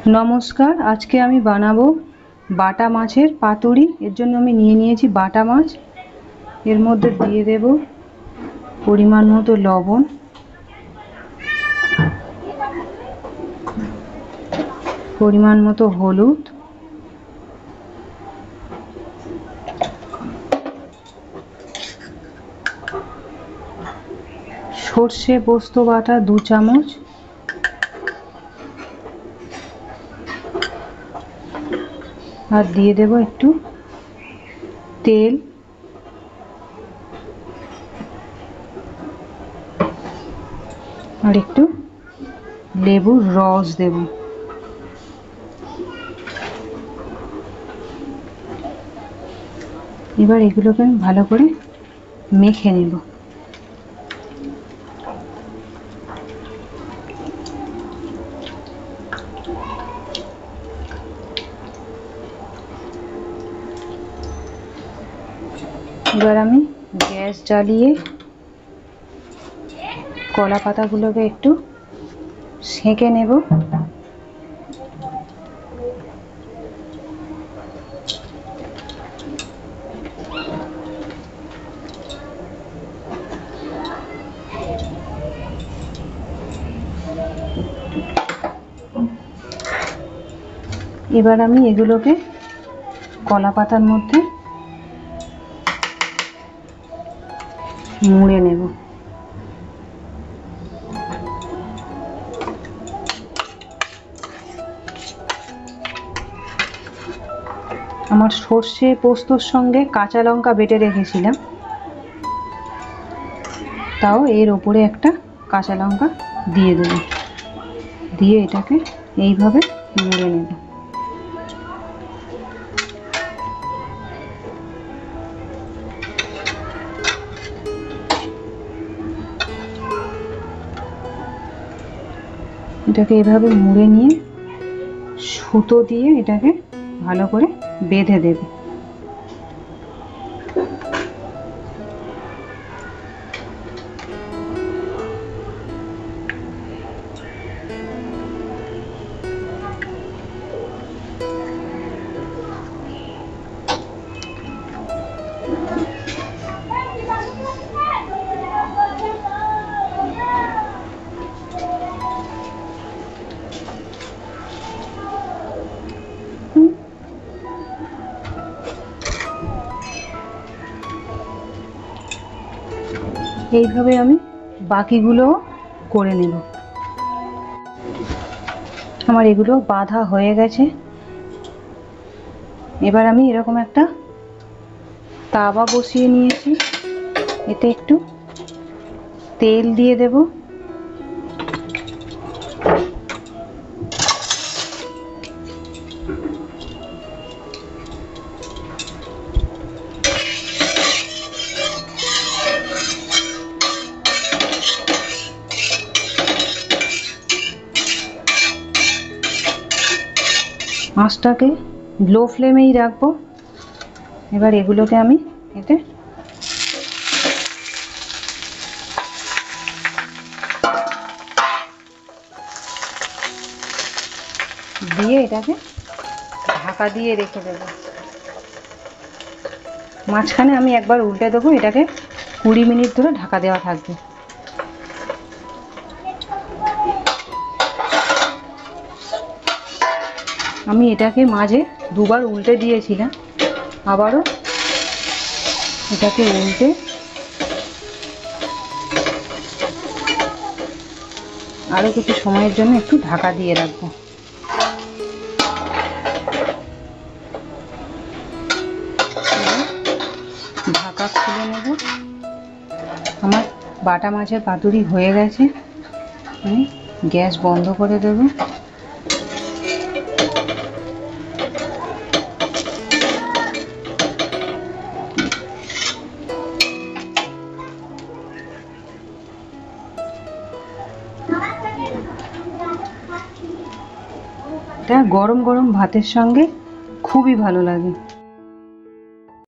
नमस्कार, आज के आमी बानाबो बाटा माछेर पातुड़ी। एर जोन्नो आमी निये नियेछि बाटा माछ। एर मध्य दिये देब परिमाण मतो लवण, परिमाण मतो हलुद, सर्षे पोस्त बाटा 2 चामच, और दिए देव एकटू तेल, और एकटू लेबुर रस देव। एबार एगुलोके आमि भालो करे मेखे नेब। এবার আমি গ্যাস জ্বালিয়ে কলা পাতাগুলোকে একটু সেঁকে নেব। এবার আমি এগুলোকে কলা পাতার মধ্যে মুড়ে নেব। আমার সর্ষে পোস্তর সঙ্গে কাঁচা লঙ্কা বেটে রেখেছিলাম, তাও এর ওপরে একটা কাঁচা লঙ্কা দিয়ে দেব, দিয়ে এটাকে এইভাবে মুড়ে নেব। এটাকে এভাবে মুড়ে নিয়ে সুতো দিয়ে এটাকে ভালো করে বেঁধে দেব। এইভাবে আমি বাকিগুলো করে নেব। আমার এগুলো বাঁধা হয়ে গেছে। এবার আমি এরকম একটা তাওয়া বসিয়ে নিয়েছি, এতে একটু তেল দিয়ে দেব। आँचटाके लो फ्लेमे ही राखबो। एबार एगुलोके आमी एते दिए एटाके ढाका दिए रेखे देब। माछखाने आमी एकबार उल्टे देबो, एटाके 20 मिनिट धरे ढाका देওয়া থাকবে। আমি এটাকে মাঝে দুবার উল্টে দিয়েছিলাম, আবারও এটাকে উল্টে আরো কিছু সময়ের জন্য একটু ঢাকা দিয়ে রাখবো। ঢাকা খুলে নেব। আমার বাটা মাছের পাতুরি হয়ে গেছে। আমি গ্যাস বন্ধ করে দেব। এটা গরম গরম ভাতের সঙ্গে খুবই ভালো লাগে।